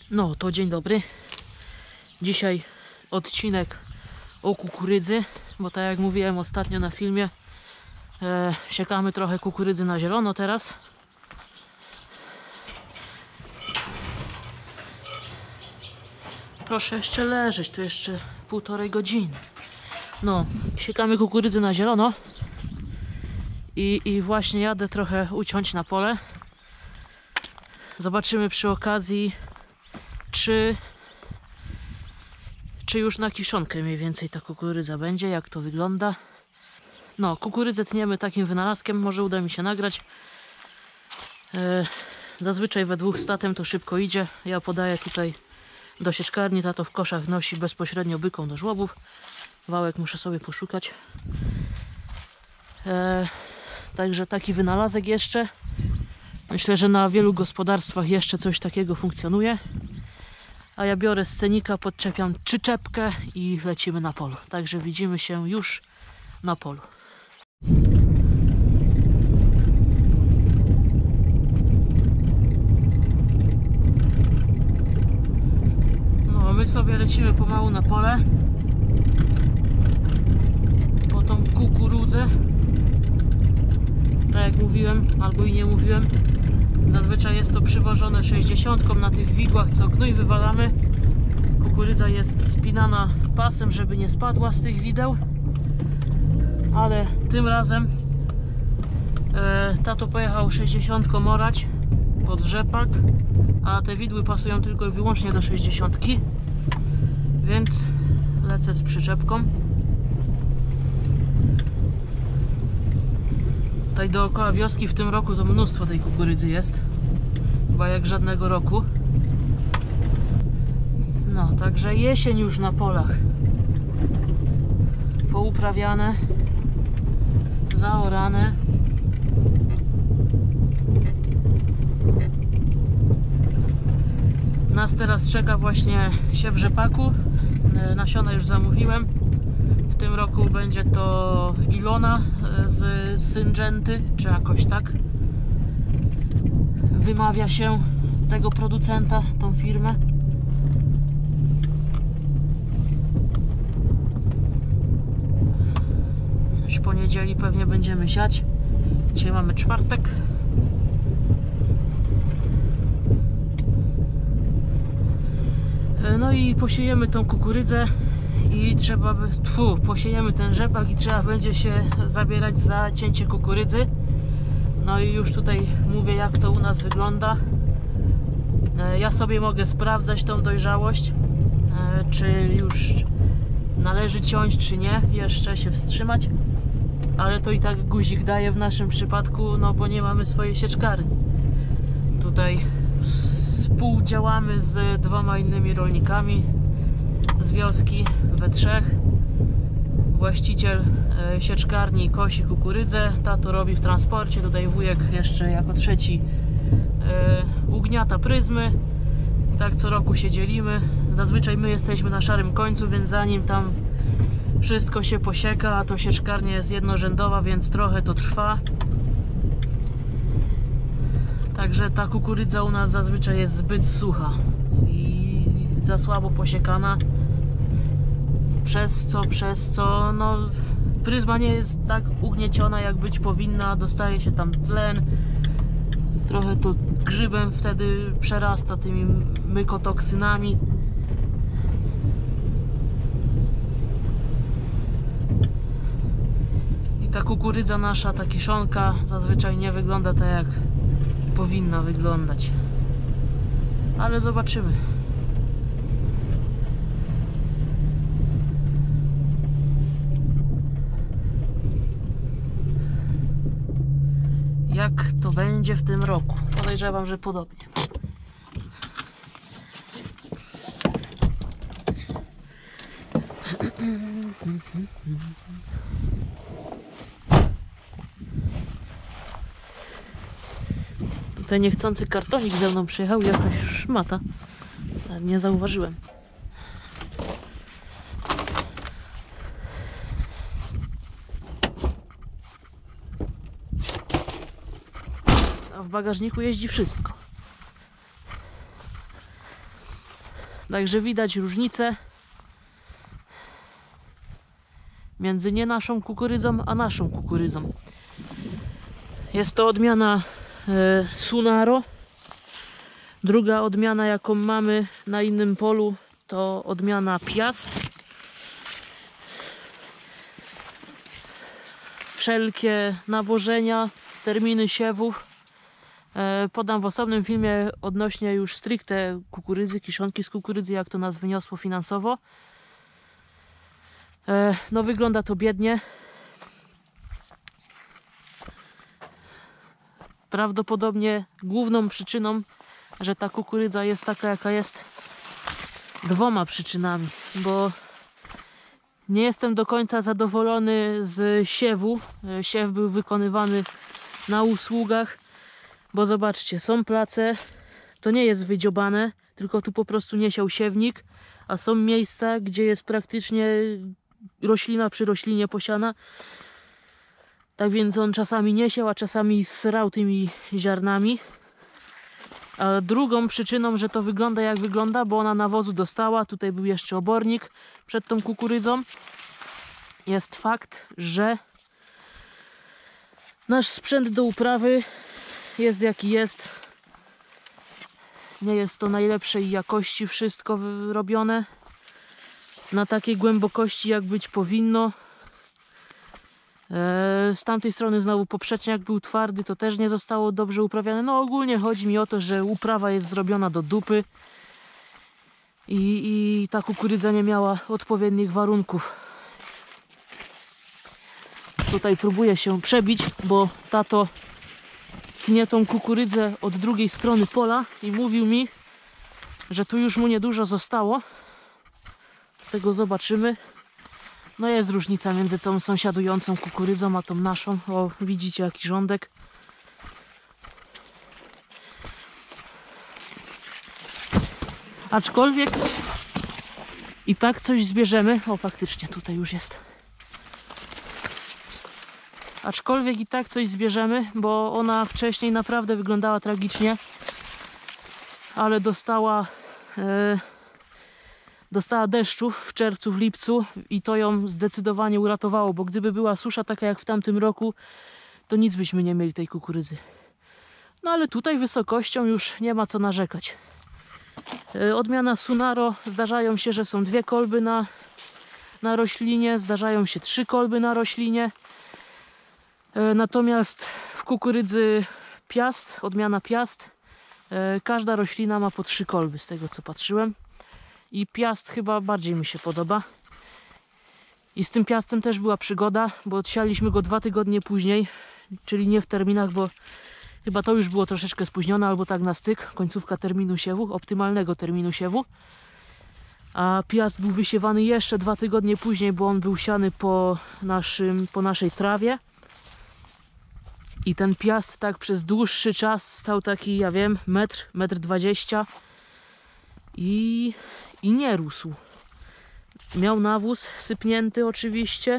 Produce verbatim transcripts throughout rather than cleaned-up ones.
No to dzień dobry. Dzisiaj odcinek o kukurydzy, bo tak jak mówiłem ostatnio na filmie, e, siekamy trochę kukurydzy na zielono teraz. Proszę jeszcze leżeć, tu jeszcze półtorej godziny. No, siekamy kukurydzę na zielono i, i właśnie jadę trochę uciąć na pole. Zobaczymy przy okazji, czy, czy już na kiszonkę mniej więcej ta kukurydza będzie, jak to wygląda. No, kukurydzę tniemy takim wynalazkiem, może uda mi się nagrać. E, zazwyczaj we dwóch statem to szybko idzie. Ja podaję tutaj do sieczkarni, tato w koszach nosi bezpośrednio byką do żłobów. Wałek muszę sobie poszukać. E, także taki wynalazek jeszcze. Myślę, że na wielu gospodarstwach jeszcze coś takiego funkcjonuje. A ja biorę z cenika, podczepiam przyczepkę i lecimy na polu. Także widzimy się już na polu. No, my sobie lecimy pomału na pole. Po tą kukurydzę. Tak jak mówiłem, albo i nie mówiłem, zazwyczaj jest to przywożone sześćdziesiątką na tych widłach, co gnój wywalamy. Kukurydza jest spinana pasem, żeby nie spadła z tych wideł. Ale tym razem e, tato pojechał sześćdziesiątką orać pod rzepalt, a te widły pasują tylko i wyłącznie do sześćdziesiątki. Więc lecę z przyczepką. Tutaj dookoła wioski w tym roku to mnóstwo tej kukurydzy jest. Chyba jak żadnego roku. No, także jesień już na polach. Pouprawiane. Zaorane. Nas teraz czeka właśnie siew rzepaku. Nasiona już zamówiłem. W tym roku będzie to Ilona z Syngenty, czy jakoś tak wymawia się tego producenta, tą firmę. Już po niedzieli pewnie będziemy siać. Dzisiaj mamy czwartek. No i posiejemy tą kukurydzę. I trzeba by, tfu, posiejemy ten rzepak i trzeba będzie się zabierać za cięcie kukurydzy. No i już tutaj mówię, jak to u nas wygląda. Ja sobie mogę sprawdzać tą dojrzałość, czy już należy ciąć, czy nie. Jeszcze się wstrzymać. Ale to i tak guzik daje w naszym przypadku, no bo nie mamy swojej sieczkarni. Tutaj współdziałamy z dwoma innymi rolnikami z wioski, we trzech. Właściciel e, sieczkarni kosi kukurydzę, tato robi w transporcie, tutaj wujek jeszcze jako trzeci e, ugniata pryzmy. Tak co roku się dzielimy. Zazwyczaj my jesteśmy na szarym końcu, więc zanim tam wszystko się posieka, a to sieczkarnia jest jednorzędowa, więc trochę to trwa. Także ta kukurydza u nas zazwyczaj jest zbyt sucha i za słabo posiekana. Przez co, przez co, no, pryzma nie jest tak ugnieciona, jak być powinna. Dostaje się tam tlen. Trochę to grzybem wtedy przerasta tymi mykotoksynami. I ta kukurydza nasza, ta kiszonka zazwyczaj nie wygląda tak, jak powinna wyglądać. Ale zobaczymy. Jak to będzie w tym roku? Podejrzewam, że podobnie. Tutaj niechcący kartonik ze mną przyjechał i jakaś szmata. Nie zauważyłem. A w bagażniku jeździ wszystko. Także widać różnicę między nie naszą kukurydzą, a naszą kukurydzą. Jest to odmiana e, Sunaro. Druga odmiana, jaką mamy na innym polu, to odmiana Piast. Wszelkie nawożenia, terminy siewów e, podam w osobnym filmie odnośnie już stricte kukurydzy, kiszonki z kukurydzy, jak to nas wyniosło finansowo. E, no wygląda to biednie. Prawdopodobnie główną przyczyną, że ta kukurydza jest taka, jaka jest, dwoma przyczynami, bo nie jestem do końca zadowolony z siewu. Siew był wykonywany na usługach, bo zobaczcie, są place, to nie jest wydziobane, tylko tu po prostu nie siał siewnik, a są miejsca, gdzie jest praktycznie roślina przy roślinie posiana. Tak więc on czasami nie siał, a czasami srał tymi ziarnami. A drugą przyczyną, że to wygląda jak wygląda, bo ona nawozu dostała, tutaj był jeszcze obornik przed tą kukurydzą, jest fakt, że nasz sprzęt do uprawy jest jaki jest. Nie jest to najlepszej jakości wszystko robione na takiej głębokości, jak być powinno. Z tamtej strony znowu poprzeczniak był twardy, to też nie zostało dobrze uprawiane. No ogólnie chodzi mi o to, że uprawa jest zrobiona do dupy i, i ta kukurydza nie miała odpowiednich warunków. Tutaj próbuję się przebić, bo tato tnie tą kukurydzę od drugiej strony pola i mówił mi, że tu już mu niedużo zostało. Tego zobaczymy. No jest różnica między tą sąsiadującą kukurydzą, a tą naszą. O, widzicie jaki rządek. Aczkolwiek i tak coś zbierzemy. O, faktycznie tutaj już jest. Aczkolwiek i tak coś zbierzemy, bo ona wcześniej naprawdę wyglądała tragicznie. Ale dostała... Yy, Dostała deszczów w czerwcu, w lipcu i to ją zdecydowanie uratowało, bo gdyby była susza taka jak w tamtym roku, to nic byśmy nie mieli tej kukurydzy. No ale tutaj wysokością już nie ma co narzekać. Odmiana Sunaro, zdarzają się, że są dwie kolby na, na roślinie, zdarzają się trzy kolby na roślinie. Natomiast w kukurydzy Piast, odmiana Piast, każda roślina ma po trzy kolby, z tego co patrzyłem. I Piast chyba bardziej mi się podoba. I z tym Piastem też była przygoda, bo odsialiśmy go dwa tygodnie później, czyli nie w terminach, bo chyba to już było troszeczkę spóźnione, albo tak na styk, końcówka terminu siewu, optymalnego terminu siewu. A Piast był wysiewany jeszcze dwa tygodnie później, bo on był siany po, naszym, po naszej trawie. I ten Piast tak przez dłuższy czas stał taki, ja wiem, metr, metr dwadzieścia i, i nie rósł. Miał nawóz sypnięty oczywiście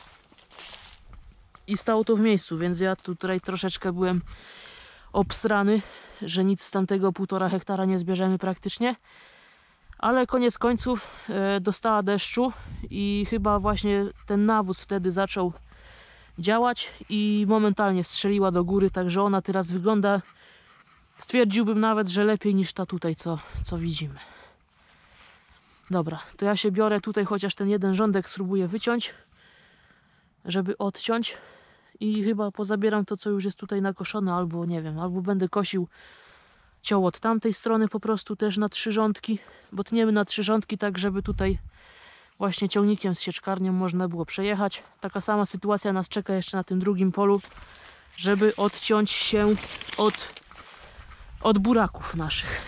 i stało to w miejscu, więc ja tutaj troszeczkę byłem obstrany, że nic z tamtego półtora hektara nie zbierzemy praktycznie. Ale koniec końców e, dostała deszczu i chyba właśnie ten nawóz wtedy zaczął działać i momentalnie strzeliła do góry, także ona teraz wygląda, stwierdziłbym nawet, że lepiej niż ta tutaj, co, co widzimy. Dobra, to ja się biorę tutaj, chociaż ten jeden rządek spróbuję wyciąć, żeby odciąć i chyba pozabieram to, co już jest tutaj nakoszone, albo nie wiem, albo będę kosił ciął od tamtej strony po prostu też na trzy rządki, bo tniemy na trzy rządki tak, żeby tutaj właśnie ciągnikiem z sieczkarnią można było przejechać. Taka sama sytuacja nas czeka jeszcze na tym drugim polu, żeby odciąć się od, od buraków naszych.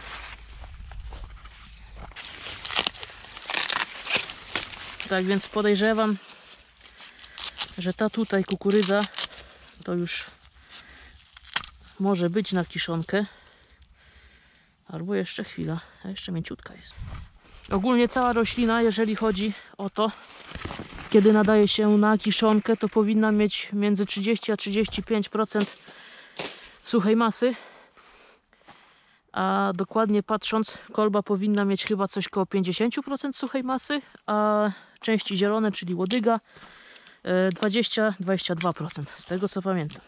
Tak więc podejrzewam, że ta tutaj kukurydza to już może być na kiszonkę. Albo jeszcze chwila, a jeszcze mięciutka jest. Ogólnie cała roślina, jeżeli chodzi o to, kiedy nadaje się na kiszonkę, to powinna mieć między trzydzieści a trzydzieści pięć procent suchej masy. a dokładnie patrząc kolba powinna mieć chyba coś koło pięćdziesiąt procent suchej masy, a części zielone, czyli łodyga dwadzieścia do dwudziestu dwóch procent, z tego co pamiętam.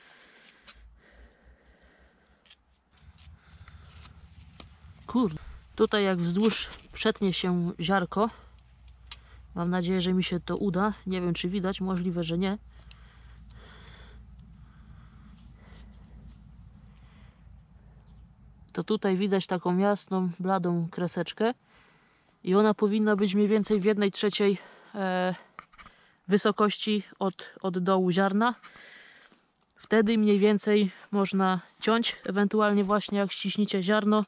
Kurde, tutaj jak wzdłuż przetnie się ziarko, mam nadzieję, że mi się to uda, nie wiem czy widać, możliwe, że nie. To tutaj widać taką jasną, bladą kreseczkę i ona powinna być mniej więcej w jednej trzeciej e, wysokości od, od dołu ziarna. Wtedy mniej więcej można ciąć, ewentualnie właśnie jak ściśnicie ziarno,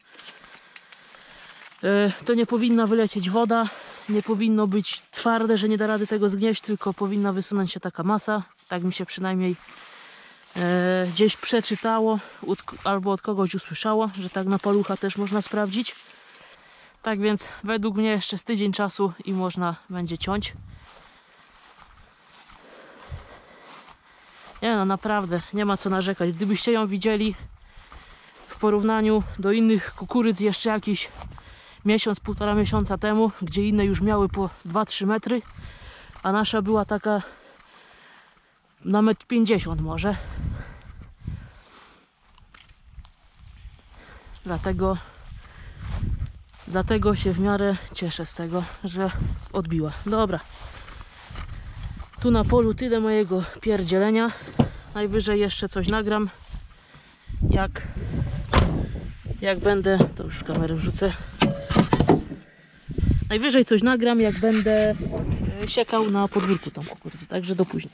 e, to nie powinna wylecieć woda, nie powinno być twarde, że nie da rady tego zgnieść, tylko powinna wysunąć się taka masa. Tak mi się przynajmniej e, gdzieś przeczytało od, albo od kogoś usłyszało, że tak na palucha też można sprawdzić. Tak więc według mnie jeszcze z tydzień czasu i można będzie ciąć. Nie no, naprawdę, nie ma co narzekać. Gdybyście ją widzieli w porównaniu do innych kukurydz jeszcze jakiś miesiąc, półtora miesiąca temu, gdzie inne już miały po dwa trzy metry, a nasza była taka na metr pięćdziesiąt może. Dlatego dlatego się w miarę cieszę z tego, że odbiła. Dobra. Tu na polu tyle mojego pierdzielenia. Najwyżej jeszcze coś nagram. Jak jak będę, to już kamerę wrzucę. Najwyżej coś nagram, jak będę siekał na podwórku tą kukurydzę, także do później.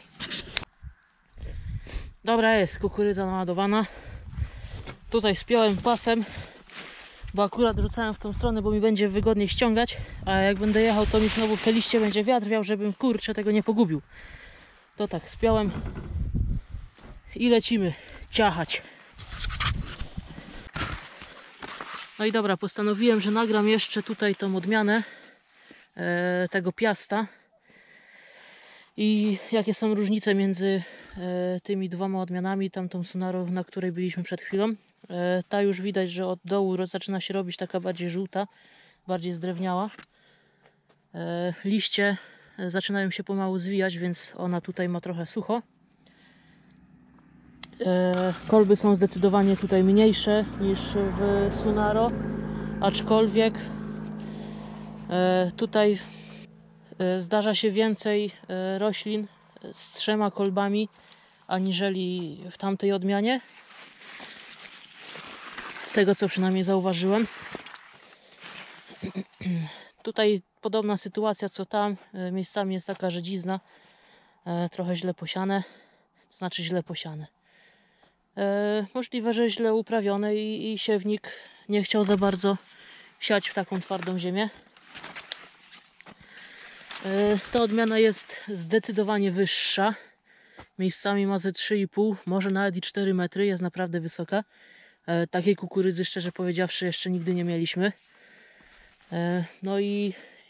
Dobra, jest kukurydza naładowana. Tutaj spiąłem pasem, bo akurat rzucałem w tą stronę, bo mi będzie wygodniej ściągać, a jak będę jechał, to mi znowu w liście będzie wiatr wiał, żebym kurczę tego nie pogubił. To tak, spiąłem i lecimy ciachać. No i dobra, postanowiłem, że nagram jeszcze tutaj tą odmianę e, tego piasta i jakie są różnice między e, tymi dwoma odmianami, tamtą Sunaro, na której byliśmy przed chwilą. E, ta już widać, że od dołu zaczyna się robić taka bardziej żółta, bardziej zdrewniała. E, liście zaczynają się pomału zwijać, więc ona tutaj ma trochę sucho. E, kolby są zdecydowanie tutaj mniejsze niż w Sunaro, aczkolwiek e, tutaj e, zdarza się więcej e, roślin z trzema kolbami aniżeli w tamtej odmianie, z tego co przynajmniej zauważyłem. Tutaj podobna sytuacja co tam, e, miejscami jest taka rzedzizna, e, trochę źle posiane, to znaczy źle posiane. E, możliwe, że źle uprawione i, i siewnik nie chciał za bardzo siać w taką twardą ziemię. E, ta odmiana jest zdecydowanie wyższa. Miejscami ma ze trzy i pół, może nawet i cztery metry, jest naprawdę wysoka. E, takiej kukurydzy, szczerze powiedziawszy, jeszcze nigdy nie mieliśmy. E, no i,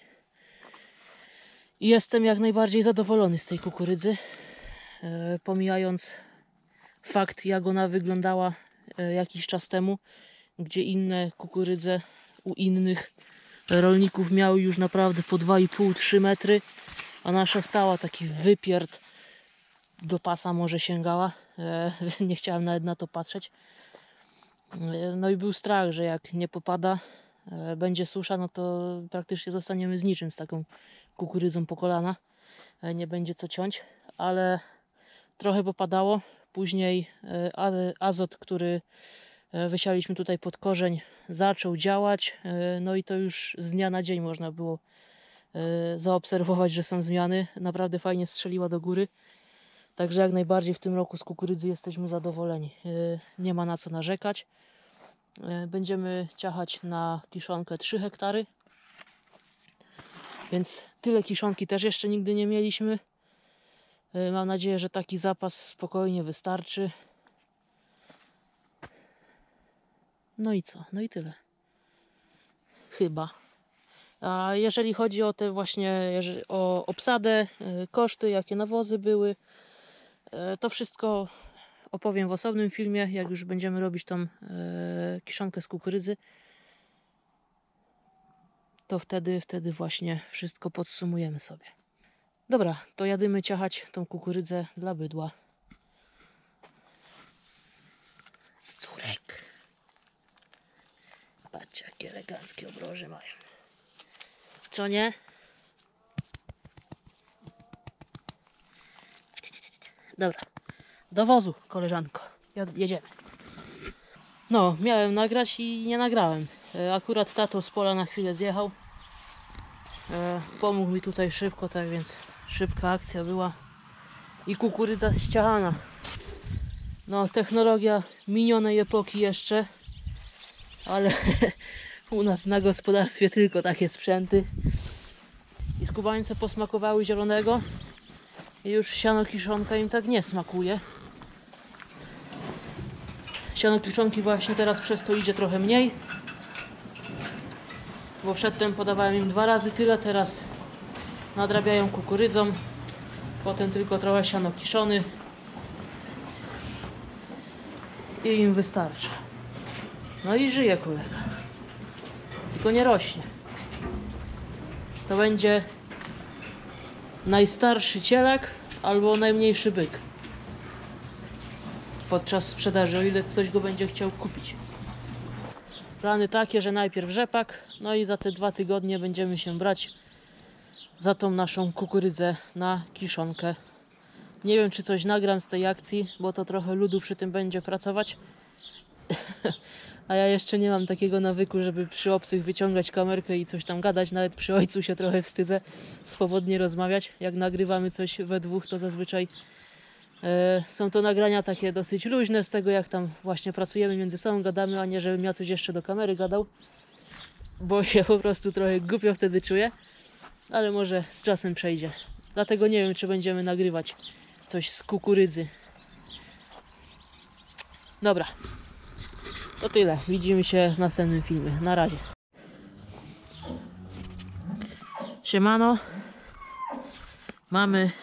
i jestem jak najbardziej zadowolony z tej kukurydzy. E, pomijając fakt, jak ona wyglądała e, jakiś czas temu, gdzie inne kukurydze u innych rolników miały już naprawdę po dwa i pół do trzech metry, a nasza stała taki wypierd do pasa może sięgała. E, nie chciałem nawet na to patrzeć. E, no i był strach, że jak nie popada, e, będzie susza, no to praktycznie zostaniemy z niczym, z taką kukurydzą po kolana. E, nie będzie co ciąć, ale trochę popadało. Później azot, który wysialiśmy tutaj pod korzeń, zaczął działać. No i to już z dnia na dzień można było zaobserwować, że są zmiany. Naprawdę fajnie strzeliła do góry. Także jak najbardziej w tym roku z kukurydzy jesteśmy zadowoleni. Nie ma na co narzekać. Będziemy ciachać na kiszonkę trzy hektary. Więc tyle kiszonki też jeszcze nigdy nie mieliśmy. Mam nadzieję, że taki zapas spokojnie wystarczy. No i co? No i tyle. Chyba. A jeżeli chodzi o te właśnie o obsadę, koszty, jakie nawozy były, to wszystko opowiem w osobnym filmie, jak już będziemy robić tą e, kiszonkę z kukurydzy. To wtedy, wtedy właśnie wszystko podsumujemy sobie. Dobra, to jadymy ciachać tą kukurydzę dla bydła. Z córek. Patrzcie, jakie eleganckie obroże mają. Co nie? Dobra, do wozu, koleżanko. Jedziemy. No, miałem nagrać i nie nagrałem. Akurat tato z pola na chwilę zjechał. Pomógł mi tutaj szybko, tak więc szybka akcja była. I kukurydza ściachana. No, technologia minionej epoki jeszcze. Ale u nas na gospodarstwie tylko takie sprzęty. I skubańce posmakowały zielonego. I już siano kiszonka im tak nie smakuje. Siano kiszonki właśnie teraz przez to idzie trochę mniej. Bo przedtem podawałem im dwa razy tyle, teraz nadrabiają kukurydzą. Potem tylko trochę siano kiszony. I im wystarcza. No i żyje kolega. Tylko nie rośnie. To będzie najstarszy cielak albo najmniejszy byk podczas sprzedaży, o ile ktoś go będzie chciał kupić. Plany takie, że najpierw rzepak, no i za te dwa tygodnie będziemy się brać za tą naszą kukurydzę na kiszonkę. Nie wiem, czy coś nagram z tej akcji, bo to trochę ludu przy tym będzie pracować. A ja jeszcze nie mam takiego nawyku, żeby przy obcych wyciągać kamerkę i coś tam gadać. Nawet przy ojcu się trochę wstydzę swobodnie rozmawiać. Jak nagrywamy coś we dwóch, to zazwyczaj e, są to nagrania takie dosyć luźne z tego, jak tam właśnie pracujemy między sobą, gadamy, a nie żebym ja coś jeszcze do kamery gadał. Bo się po prostu trochę głupio wtedy czuję. Ale może z czasem przejdzie. Dlatego nie wiem, czy będziemy nagrywać coś z kukurydzy. Dobra. To tyle. Widzimy się w następnym filmie. Na razie. Siemano. Mamy...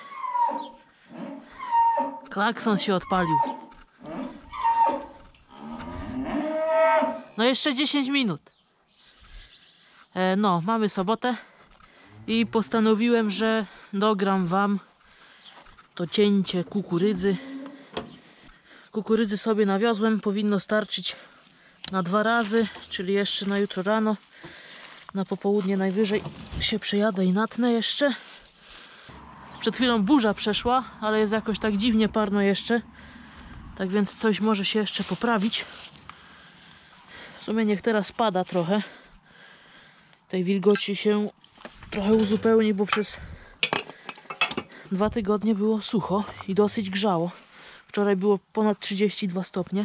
Klakson się odpalił. No jeszcze dziesięć minut. E, no, mamy sobotę. I postanowiłem, że dogram wam to cięcie kukurydzy. Kukurydzy sobie nawiozłem. Powinno starczyć na dwa razy, czyli jeszcze na jutro rano. Na popołudnie najwyżej się przejadę i natnę jeszcze. Przed chwilą burza przeszła, ale jest jakoś tak dziwnie parno jeszcze. Tak więc coś może się jeszcze poprawić. W sumie niech teraz pada trochę. Tej wilgoci się trochę uzupełni, bo przez dwa tygodnie było sucho i dosyć grzało. Wczoraj było ponad trzydzieści dwa stopnie.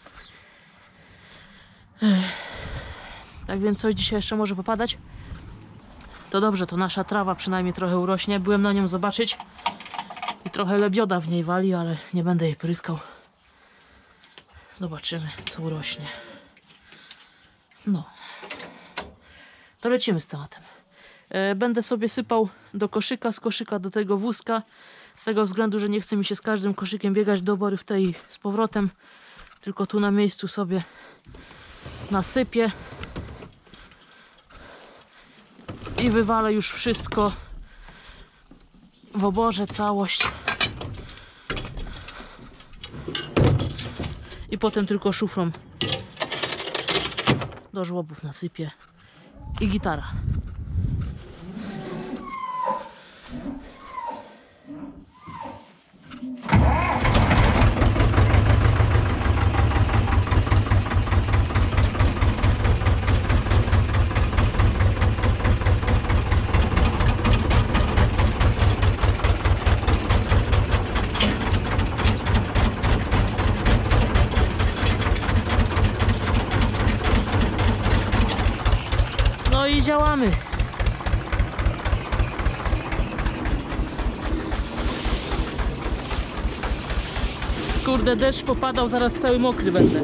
Tak więc coś dzisiaj jeszcze może popadać. To dobrze, to nasza trawa przynajmniej trochę urośnie. Byłem na nią zobaczyć i trochę lebioda w niej wali, ale nie będę jej pryskał. Zobaczymy, co urośnie. No. To lecimy z tematem. Będę sobie sypał do koszyka, z koszyka do tego wózka. Z tego względu, że nie chce mi się z każdym koszykiem biegać do bory w tej z powrotem. Tylko tu na miejscu sobie nasypię. I wywalę już wszystko w oborze, całość. I potem tylko szuflą do żłobów nasypię. I gitara. No i działamy. Kurde, deszcz popadał, zaraz cały mokry będę.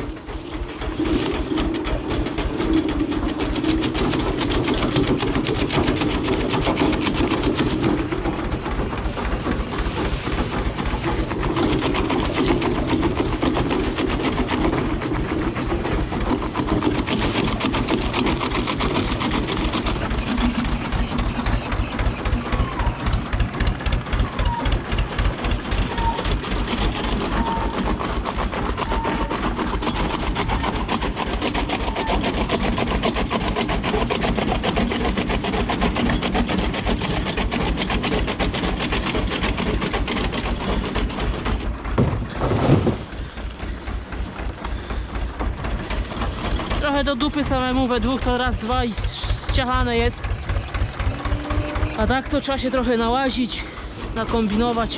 Trochę do dupy samemu we dwóch, to raz, dwa i ściachane jest. A tak to trzeba się trochę nałazić, nakombinować.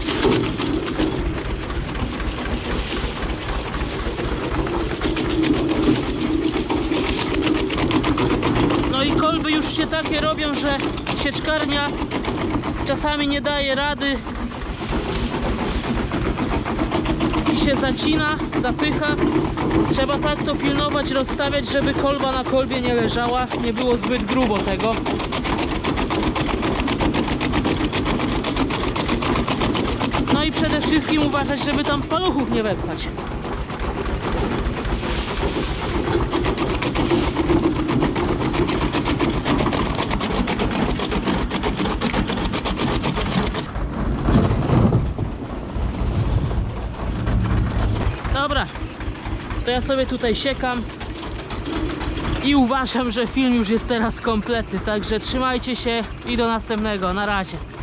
No i kolby już się takie robią, że sieczkarnia czasami nie daje rady i się zacina, zapycha. Trzeba tak to pilnować, rozstawiać, żeby kolba na kolbie nie leżała, nie było zbyt grubo tego. No i przede wszystkim uważać, żeby tam paluchów nie wepchać. Dobra, to ja sobie tutaj siekam i uważam, że film już jest teraz kompletny, także trzymajcie się i do następnego, na razie.